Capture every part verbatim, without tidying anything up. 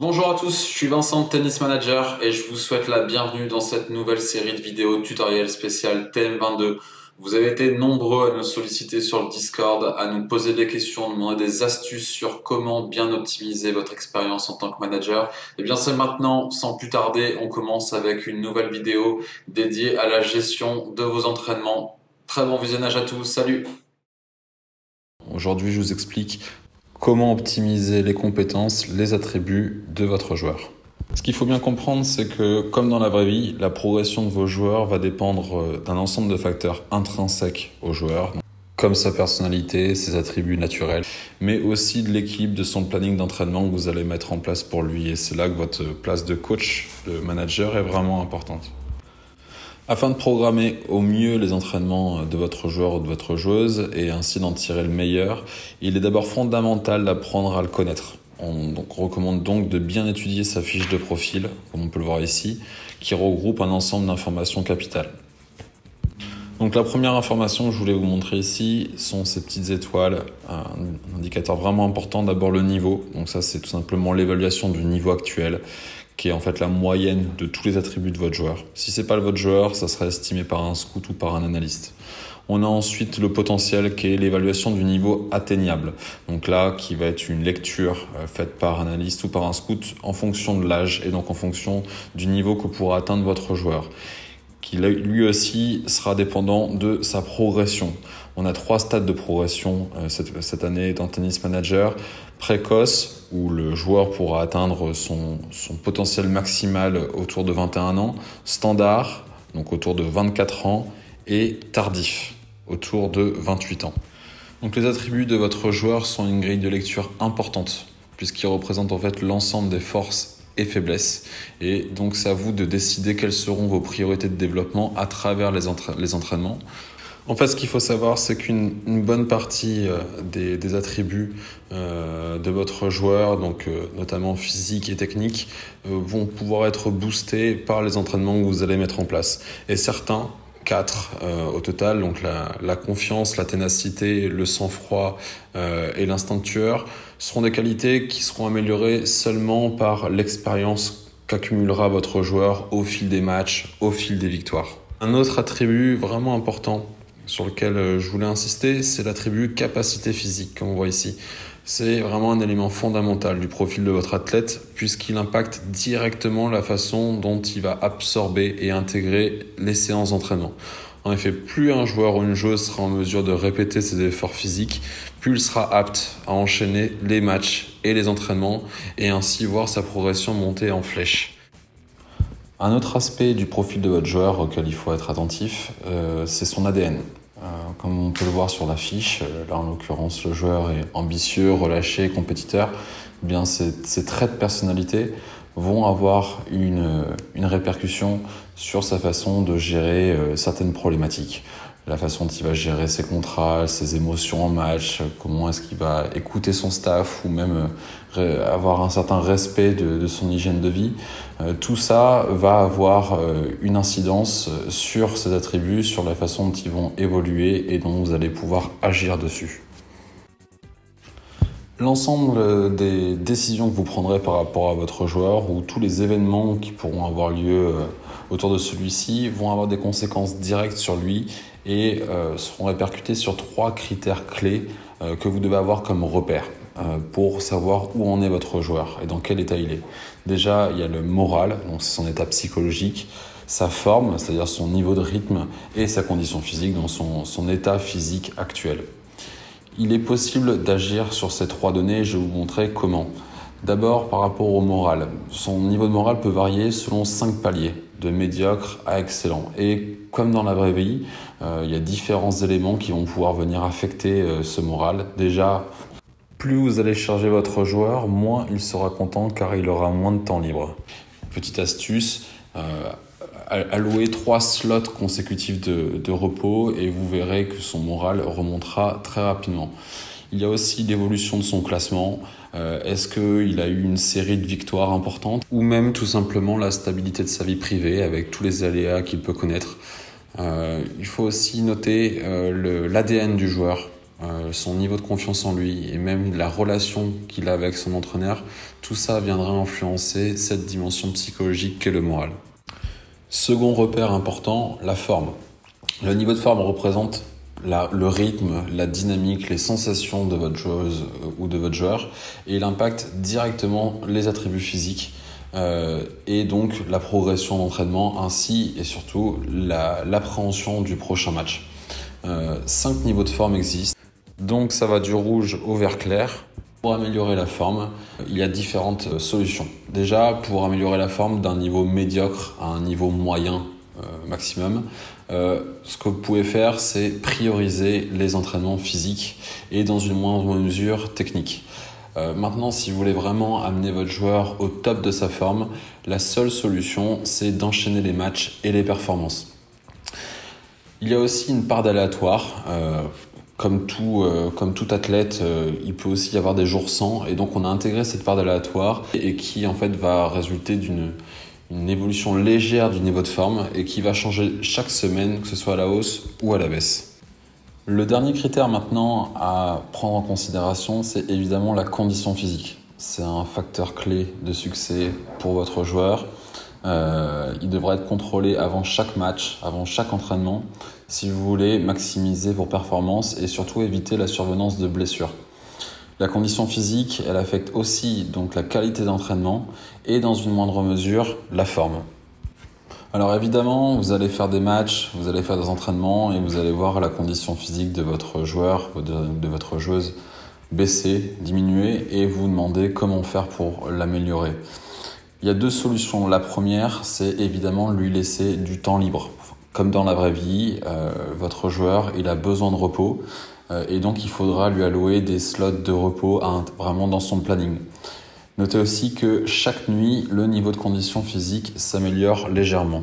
Bonjour à tous, je suis Vincent, Tennis Manager, et je vous souhaite la bienvenue dans cette nouvelle série de vidéos tutoriels spéciales T M vingt-deux. Vous avez été nombreux à nous solliciter sur le Discord, à nous poser des questions, nous demander des astuces sur comment bien optimiser votre expérience en tant que manager. Et bien c'est maintenant, sans plus tarder, on commence avec une nouvelle vidéo dédiée à la gestion de vos entraînements. Très bon visionnage à tous, salut! Aujourd'hui, je vous explique comment optimiser les compétences, les attributs de votre joueur. Ce qu'il faut bien comprendre, c'est que, comme dans la vraie vie, la progression de vos joueurs va dépendre d'un ensemble de facteurs intrinsèques au joueur, comme sa personnalité, ses attributs naturels, mais aussi de l'équipe, de son planning d'entraînement que vous allez mettre en place pour lui. Et c'est là que votre place de coach, de manager, est vraiment importante. Afin de programmer au mieux les entraînements de votre joueur ou de votre joueuse et ainsi d'en tirer le meilleur, il est d'abord fondamental d'apprendre à le connaître. On donc, recommande donc de bien étudier sa fiche de profil, comme on peut le voir ici, qui regroupe un ensemble d'informations capitales. Donc la première information que je voulais vous montrer ici sont ces petites étoiles, un indicateur vraiment important. D'abord le niveau, donc ça c'est tout simplement l'évaluation du niveau actuel, qui est en fait la moyenne de tous les attributs de votre joueur. Si c'est pas votre joueur, ça sera estimé par un scout ou par un analyste. On a ensuite le potentiel qui est l'évaluation du niveau atteignable. Donc là, qui va être une lecture faite par un analyste ou par un scout en fonction de l'âge et donc en fonction du niveau que pourra atteindre votre joueur, qui lui aussi sera dépendant de sa progression. On a trois stades de progression cette, cette année dans Tennis Manager. Précoce, où le joueur pourra atteindre son, son potentiel maximal autour de vingt et un ans. Standard, donc autour de vingt-quatre ans. Et tardif, autour de vingt-huit ans. Donc les attributs de votre joueur sont une grille de lecture importante, puisqu'ils représentent en fait l'ensemble des forces et faiblesses. Et donc c'est à vous de décider quelles seront vos priorités de développement à travers les, entra- les entraînements. En fait, ce qu'il faut savoir, c'est qu'une une bonne partie euh, des, des attributs euh, de votre joueur, donc euh, notamment physique et technique, euh, vont pouvoir être boostés par les entraînements que vous allez mettre en place. Et certains, quatre euh, au total, donc la, la confiance, la ténacité, le sang-froid euh, et l'instinct tueur, seront des qualités qui seront améliorées seulement par l'expérience qu'accumulera votre joueur au fil des matchs, au fil des victoires. Un autre attribut vraiment important sur lequel je voulais insister, c'est l'attribut capacité physique, comme on voit ici. C'est vraiment un élément fondamental du profil de votre athlète, puisqu'il impacte directement la façon dont il va absorber et intégrer les séances d'entraînement. En effet, plus un joueur ou une joueuse sera en mesure de répéter ses efforts physiques, plus il sera apte à enchaîner les matchs et les entraînements, et ainsi voir sa progression monter en flèche. Un autre aspect du profil de votre joueur auquel il faut être attentif, euh, c'est son A D N. Euh, comme on peut le voir sur la fiche, euh, là en l'occurrence le joueur est ambitieux, relâché, compétiteur, eh bien ces, ces traits de personnalité vont avoir une, une répercussion sur sa façon de gérer euh, certaines problématiques. La façon dont il va gérer ses contrats, ses émotions en match, comment est-ce qu'il va écouter son staff ou même euh, avoir un certain respect de, de son hygiène de vie. Euh, tout ça va avoir euh, une incidence sur ses attributs, sur la façon dont ils vont évoluer et dont vous allez pouvoir agir dessus. L'ensemble des décisions que vous prendrez par rapport à votre joueur ou tous les événements qui pourront avoir lieu autour de celui-ci vont avoir des conséquences directes sur lui et euh, seront répercutés sur trois critères clés euh, que vous devez avoir comme repère euh, pour savoir où en est votre joueur et dans quel état il est. Déjà, il y a le moral, donc c'est son état psychologique, sa forme, c'est-à-dire son niveau de rythme et sa condition physique, donc son, son état physique actuel. Il est possible d'agir sur ces trois données et je vais vous montrer comment. D'abord, par rapport au moral. Son niveau de moral peut varier selon cinq paliers, de médiocre à excellent. Et comme dans la vraie vie, euh, il y a différents éléments qui vont pouvoir venir affecter euh, ce moral. Déjà, plus vous allez charger votre joueur, moins il sera content car il aura moins de temps libre. Petite astuce, euh, allouez trois slots consécutifs de, de repos et vous verrez que son moral remontera très rapidement. Il y a aussi l'évolution de son classement. Euh, est-ce qu'il a eu une série de victoires importantes ou même tout simplement la stabilité de sa vie privée avec tous les aléas qu'il peut connaître. Euh, il faut aussi noter euh, l'A D N du joueur. euh, son niveau de confiance en lui et même la relation qu'il a avec son entraîneur, tout ça viendra influencer cette dimension psychologique qu'est le moral. Second repère important, la forme. Le niveau de forme représente la, le rythme, la dynamique, les sensations de votre joueuse ou de votre joueur et il impacte directement les attributs physiques euh, et donc la progression d'entraînement ainsi et surtout la, l'appréhension du prochain match. Euh, cinq niveaux de forme existent, donc ça va du rouge au vert clair. Pour améliorer la forme, il y a différentes solutions. Déjà, pour améliorer la forme d'un niveau médiocre à un niveau moyen euh, maximum, euh, ce que vous pouvez faire, c'est prioriser les entraînements physiques et dans une moindre mesure technique. Euh, maintenant, si vous voulez vraiment amener votre joueur au top de sa forme, la seule solution, c'est d'enchaîner les matchs et les performances. Il y a aussi une part d'aléatoire. Euh, Comme tout, euh, comme tout athlète, euh, il peut aussi y avoir des jours sans et donc on a intégré cette part d'aléatoire et qui en fait va résulter d'une une évolution légère du niveau de forme et qui va changer chaque semaine, que ce soit à la hausse ou à la baisse. Le dernier critère maintenant à prendre en considération, c'est évidemment la condition physique. C'est un facteur clé de succès pour votre joueur. Euh, il devrait être contrôlé avant chaque match, avant chaque entraînement, si vous voulez maximiser vos performances et surtout éviter la survenance de blessures. La condition physique, elle affecte aussi donc la qualité d'entraînement et dans une moindre mesure la forme. Alors évidemment, vous allez faire des matchs, vous allez faire des entraînements et vous allez voir la condition physique de votre joueur ou de, de votre joueuse baisser, diminuer et vous demander comment faire pour l'améliorer. Il y a deux solutions. La première, c'est évidemment lui laisser du temps libre. Comme dans la vraie vie, euh, votre joueur, il a besoin de repos euh, et donc il faudra lui allouer des slots de repos à, vraiment dans son planning. Notez aussi que chaque nuit, le niveau de condition physique s'améliore légèrement.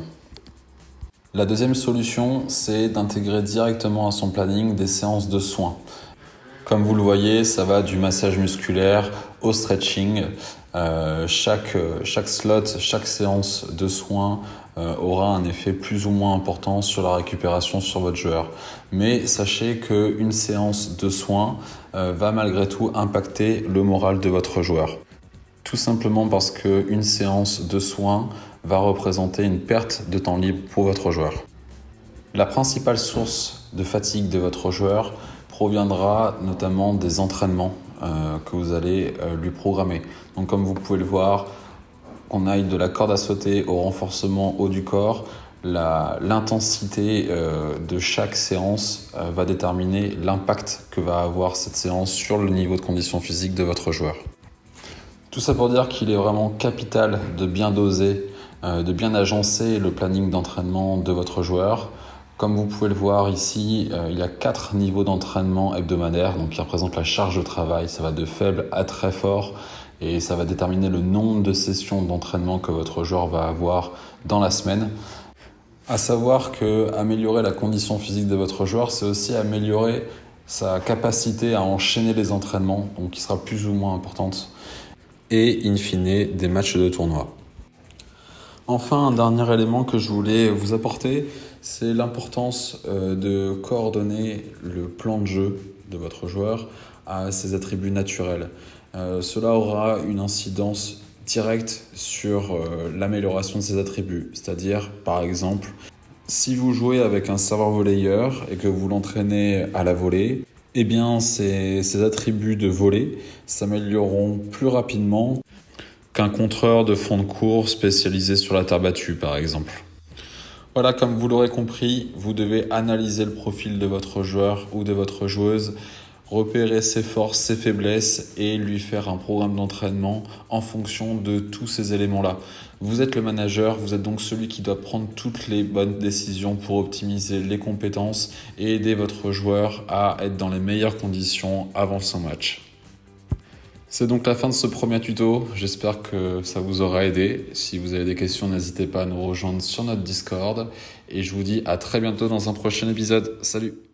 La deuxième solution, c'est d'intégrer directement à son planning des séances de soins. Comme vous le voyez, ça va du massage musculaire au stretching. Euh, chaque, chaque slot, chaque séance de soins euh, aura un effet plus ou moins important sur la récupération sur votre joueur. Mais sachez qu'une séance de soins euh, va malgré tout impacter le moral de votre joueur. Tout simplement parce qu'une séance de soins va représenter une perte de temps libre pour votre joueur. La principale source de fatigue de votre joueur proviendra notamment des entraînements euh, que vous allez euh, lui programmer. Donc comme vous pouvez le voir, qu'on aille de la corde à sauter au renforcement haut du corps, la, l'intensité euh, de chaque séance euh, va déterminer l'impact que va avoir cette séance sur le niveau de condition physique de votre joueur. Tout ça pour dire qu'il est vraiment capital de bien doser, euh, de bien agencer le planning d'entraînement de votre joueur. Comme vous pouvez le voir ici, euh, il y a quatre niveaux d'entraînement hebdomadaires, donc qui représentent la charge de travail. Ça va de faible à très fort et ça va déterminer le nombre de sessions d'entraînement que votre joueur va avoir dans la semaine. À savoir que améliorer la condition physique de votre joueur, c'est aussi améliorer sa capacité à enchaîner les entraînements, donc qui sera plus ou moins importante, et in fine des matchs de tournoi. Enfin, un dernier élément que je voulais vous apporter, c'est l'importance euh, de coordonner le plan de jeu de votre joueur à ses attributs naturels. Euh, cela aura une incidence directe sur euh, l'amélioration de ses attributs. C'est-à-dire, par exemple, si vous jouez avec un serveur volleyeur et que vous l'entraînez à la volée, eh bien, ces, ces attributs de volée s'amélioreront plus rapidement qu'un contreur de fond de cours spécialisé sur la terre battue, par exemple. Voilà, comme vous l'aurez compris, vous devez analyser le profil de votre joueur ou de votre joueuse, repérer ses forces, ses faiblesses et lui faire un programme d'entraînement en fonction de tous ces éléments-là. Vous êtes le manager, vous êtes donc celui qui doit prendre toutes les bonnes décisions pour optimiser les compétences et aider votre joueur à être dans les meilleures conditions avant son match. C'est donc la fin de ce premier tuto, j'espère que ça vous aura aidé. Si vous avez des questions, n'hésitez pas à nous rejoindre sur notre Discord et je vous dis à très bientôt dans un prochain épisode. Salut!